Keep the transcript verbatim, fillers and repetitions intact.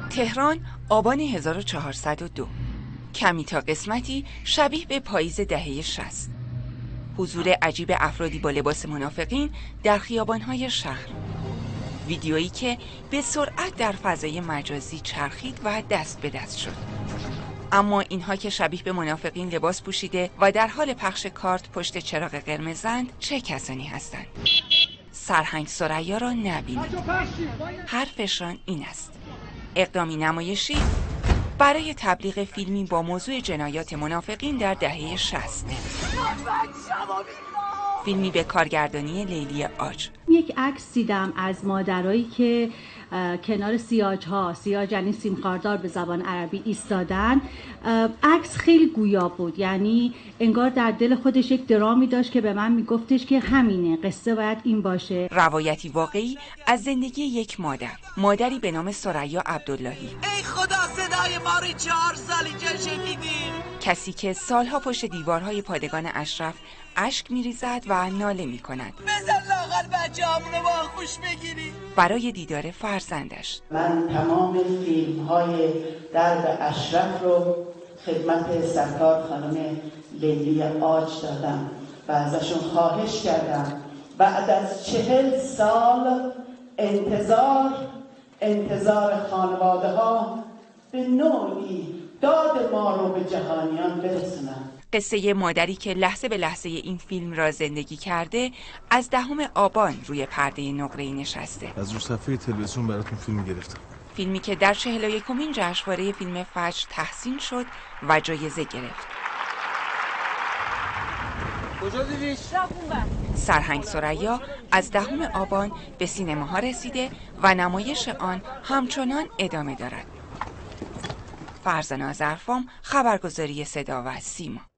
تهران، آبان هزار و چهارصد و دو. کمی تا قسمتی شبیه به پاییز دهه شصت. حضور عجیب افرادی با لباس منافقین در خیابان‌های شهر. ویدیویی که به سرعت در فضای مجازی چرخید و دست به دست شد. اما اینها که شبیه به منافقین لباس پوشیده و در حال پخش کارت پشت چراغ قرمزند، چه کسانی هستند؟ سرهنگ ثریا را نبینید. حرفشان این است: اقدامی نمایشی برای تبلیغ فیلمی با موضوع جنایات منافقین در دهه شصت. فیلمی به کارگردانی لیلی عاج. یک عکس دیدم از مادرایی که کنار سیاج ها، سیاج یعنی سیم خاردار به زبان عربی، ایستادن. عکس خیلی گویا بود، یعنی انگار در دل خودش یک درامی داشت که به من میگفتش که همینه، قصه باید این باشه. روایتی واقعی از زندگی یک مادر، مادری به نام ثریا عبداللهی. ای خدا صدای ما رو چهار سالی که شنیدیم. کسی که سالها پشت دیوارهای پادگان اشرف اشک میریزد و ناله میکند. بزن لاغر بچه همونو با خوش بگیری. برای دیدار فرزندش. من تمام فیلم های درب اشرف رو خدمت سرکار خانم لیلی عاج دادم و ازشون خواهش کردم بعد از چهل سال انتظار انتظار خانواده ها به نوعی داد ما رو به جهانیان برسونن. قصه مادری که لحظه به لحظه این فیلم را زندگی کرده از دهم آبان روی پرده نقره‌ای نشسته. از رو صفحه تلویزیون براتون فیلم گرفتم. فیلمی که در چهل و یکمین جشنواره فیلم فجر تحسین شد و جایزه گرفت. کجا دیدیش؟ سرهنگ ثریا از دهم آبان به سینماها رسیده و نمایش آن همچنان ادامه دارد. فرزانه آذرفام، خبرگزاری صدا و سیما.